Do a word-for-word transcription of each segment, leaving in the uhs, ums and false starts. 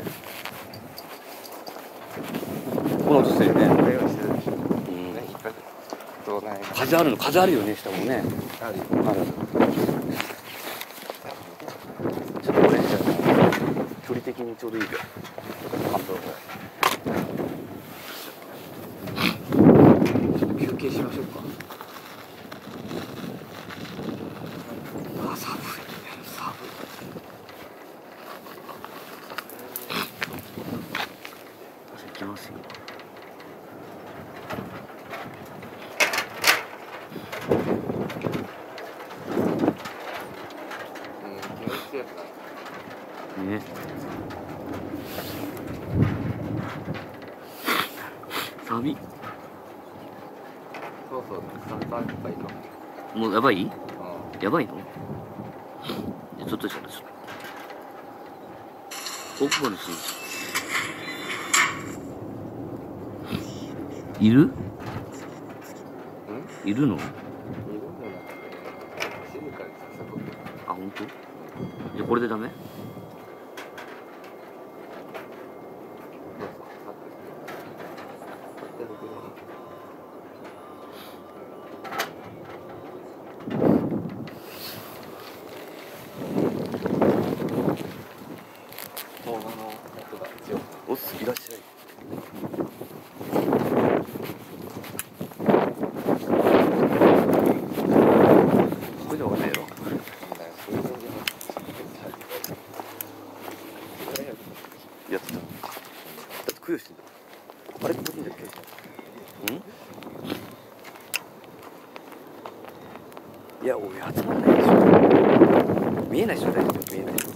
ね。この音するよね。 これをしてるでしょ。うん。ね、一発。どうなんや。 風あるの、風あるよね、下もね。 あるよ。 ある。ちょっとこれ、じゃあ、距離的にちょうどいいよ。半分ぐらい。ちょっと休憩しましょうか。あ、寒い。寒い。行きますよ。ね。寒い。 そうそう、三番とかいいかも。 もうやばい？ うん。 やばいの？ちょっとちょっとちょっと。奥歯のシーン。いる？ ん？ いるの？ いるんじゃなくて、静かにさせとく。 あ、本当？じゃこれでダメ？おっす、いらっしゃい。これでわかんないやろ。やってた。だって供養してんだ。あれここでいいんだっけ？ん？いや、俺集まんないでしょ。見えないでしょ、大丈夫。見えないでしょ。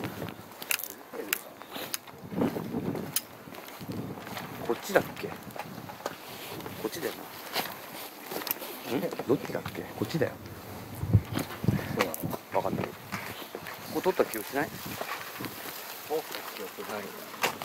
こっちだっけ？こっちだよな。ん？どっちだっけ？こっちだよ。そうなの？わかんない。ここ取った気がしない？ 取った記憶ないな。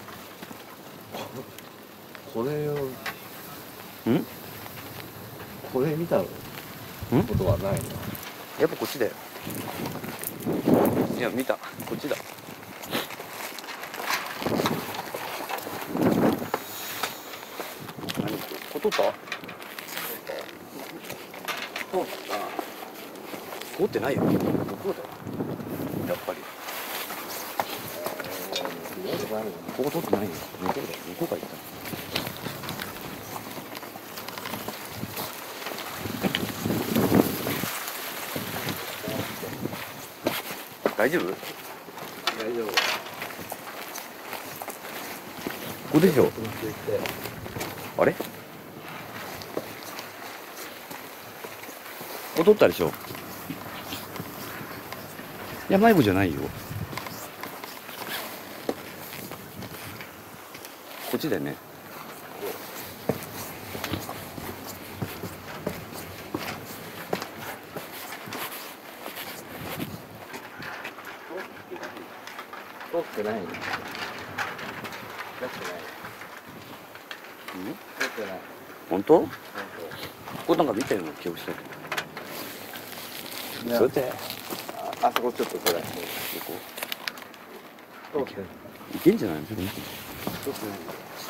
これを。 ん？ これ見たことはないな。 やっぱこっちだよ。いや、見た。こっちだ。何ここ取った？通った。通ってないよ。どこだよ。やっぱり。ここ通ってないよ。向こうだよ。向こうから行った。大丈夫？大丈夫。ここでしょ。あれ？ここ取ったでしょ。いや、迷子じゃないよ。こっちだよね。 通ってない。通ってない。 うん？ 通ってない。 本当？ここなんか見たような気がしたけど。それで、 あ、あそこちょっとそれ。 ここ。 通ってない。 いけんじゃないの？ちょっと見て。 通ってない。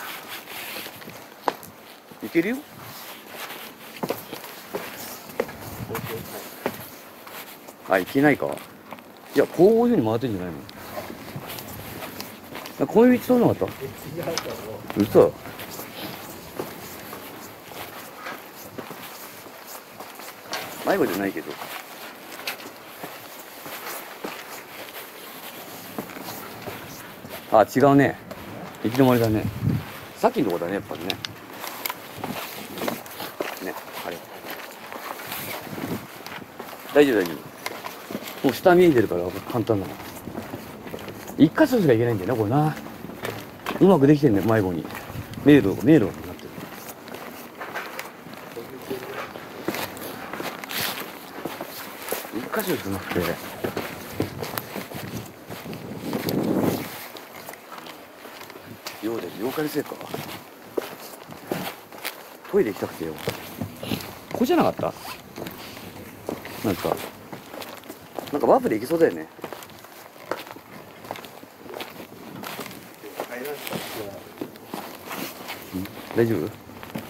いけるよ。あ、いけないか。いや、こういうふうに回ってんじゃないの？こういう道通らなかった？嘘。迷子じゃないけど。あ、違うね。行き止まりだね。さっきのとこだね、やっぱりね。ね、あれ。大丈夫、大丈夫。もう下見えてるから簡単なの。一箇所しか行けないんだよな、これな。うまくできてんだよ、迷子に。迷路、迷路になってる。一箇所じゃなくて。ようで、妖怪のせいか。トイレ行きたくてよ。ここじゃなかった？なんか、なんかワープで行けそうだよね。 大丈夫？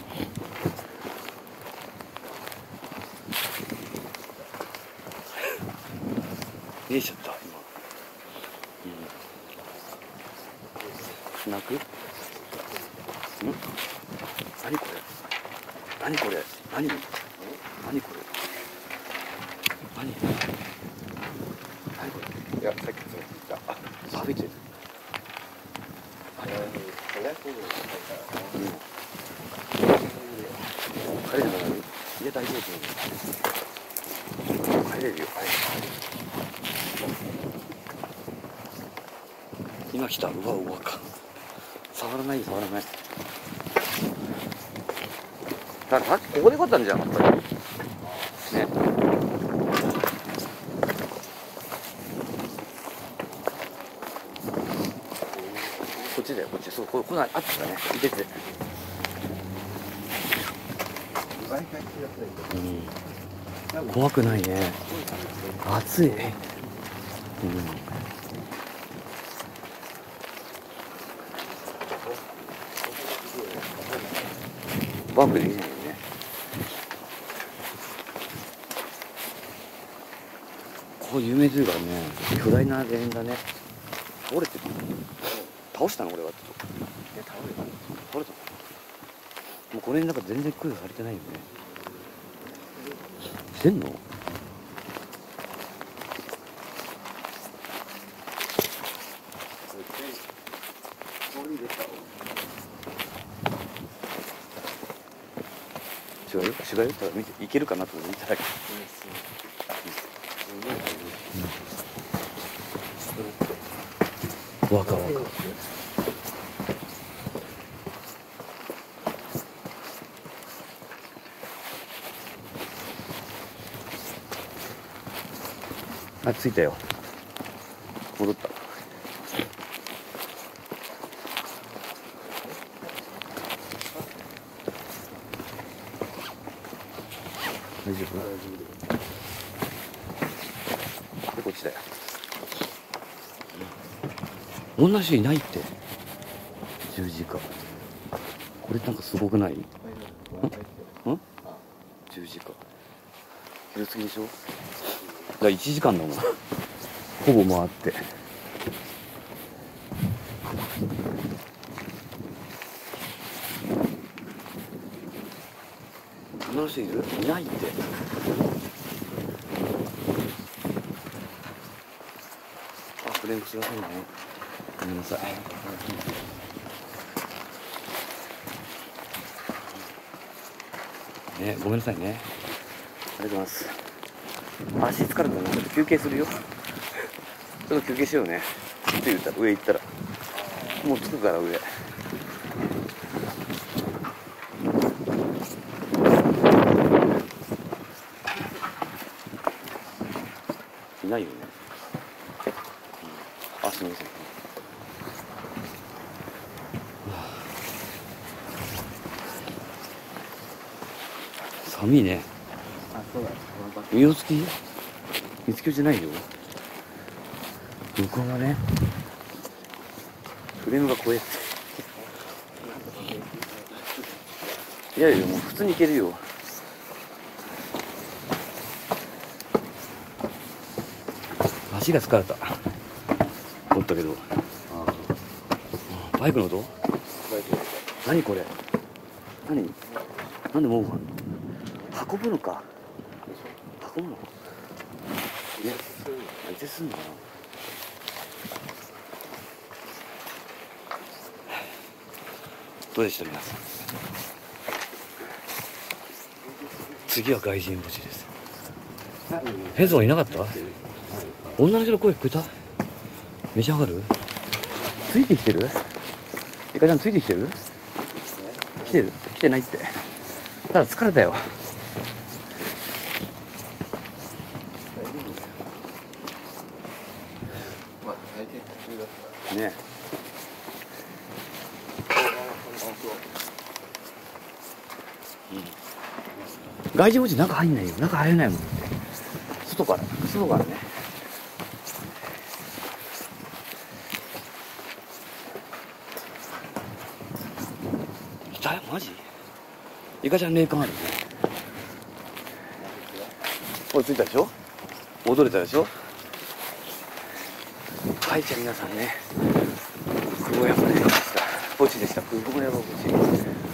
見えちゃった今。うん、泣く？ん？何これ？何これ？何？何これ？何？何これ？いや、さっきそう言った。あ、あ、吹いてる。帰れるの？家大丈夫？帰れるよ。今来た。うわうわか。触らない触らない。ださっきここでよかったんじゃん。やっぱり。ね。こっちだよこっち。そうここないあったね。いてて。うん。怖くないね。暑い。うん。バンクでいいね。ここ有名というからね、巨大な霊園だね。倒れてる。倒したの俺はちょっと。え、倒れた。倒れた。もうこれの中全然空されてないよね。してんの？違うよ、違うよ。ただ見ていけるかなと思って見ただけ。わかわか。あ、着いたよ。戻った。大丈夫？で、こっちだよ。同じ人いないって。十字架。これなんかすごくない？ん？ん？十字架。昼過ぎでしょ？だからいちじかんだもん。ほぼ回って。女の人いる？いないって。あ、フレームくださいね。ごめんなさい。ね、ごめんなさいね。ありがとうございます。足疲れたな。ちょっと休憩するよ。ちょっと休憩しようね。って言ったら上行ったらもう着くから上。いないよね。あ、すみません。寒いね。 あ、そうだ。 三尾月三月じゃないよ。向こうがね、フレームが怖えって。いやいや、もう普通に行けるよ。足が疲れた。思ったけど。バイクの音？何これ？何？なんでもう運ぶのか？運ぶの？いや、いつすんのかな。どうでした皆さん。次は外人墓地です。ヘズはいなかった？女の人の声聞こえた？召し上がる？ついてきてる？イカちゃんついてきてる？来てる？来てないって。ただ疲れたよ。ね。うん、外人墓地中入んないよ。中入れないもん。外から外からね。 イカちゃん霊感あるね。追いついたでしょ。踊れたでしょ。はい、じゃあ皆さんね、久保山でした。墓地でした。久保山墓地。